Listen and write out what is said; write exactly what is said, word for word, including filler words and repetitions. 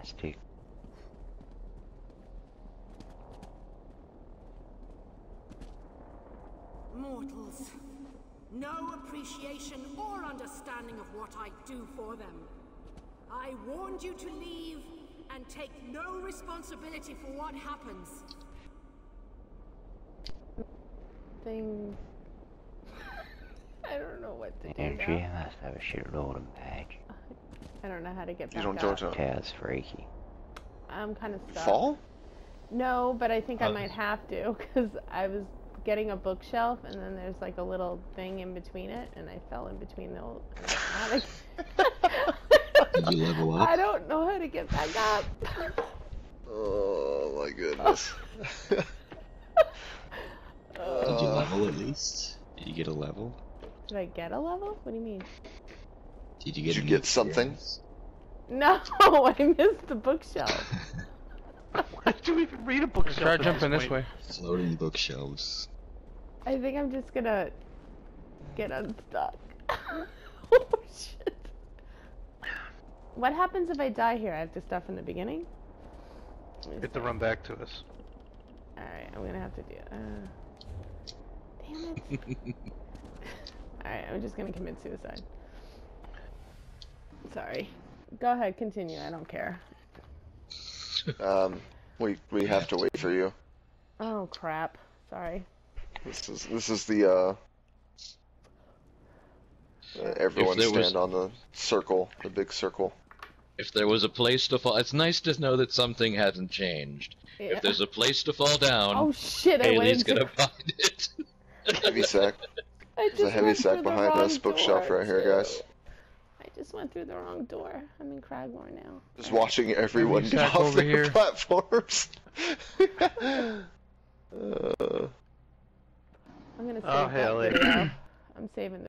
Stick. Mortals. No appreciation or understanding of what I do for them. I warned you to leave and take no responsibility for what happens. Thing. I don't know what to do Energy now. must have a shitload of magic. I don't know how to get back You don't up. don't don't. Taz freaky. I'm kind of stuck. Fall? No, but I think I Uh. might have to because I was getting a bookshelf and then there's like a little thing in between it and I fell in between those. I Did you level up? I don't know how to get back up. Oh my goodness. Did you Uh, level at least? Did you get a level? Did I get a level? What do you mean? Did you Did get you any get something? experience? No, I missed the bookshelf. Why did you even read a bookshelf? Try at jumping this point? way. Floating bookshelves. I think I'm just gonna get unstuck. Oh shit. What happens if I die here? I have to start from the beginning? Let me Get to see. run back to us. Alright, I'm gonna have to do uh damn it. Alright, I'm just gonna commit suicide. Sorry. Go ahead, continue, I don't care. um, we we have to wait for you. Oh crap. Sorry. This is this is the uh. uh everyone there stand was- on the circle, the big circle. If there was a place to fall, it's nice to know that something hasn't changed. Yeah. If there's a place to fall down, Oh shit, I went Haley's into gonna find it. Heavy sack. I There's a just heavy went sack through the behind wrong us, bookshelf door, right here, too. guys. I just went through the wrong door. I'm in Cragmore now. Just watching everyone Heavy get sack off over their here. platforms. uh, I'm gonna save Oh, that hell yeah. video. I'm saving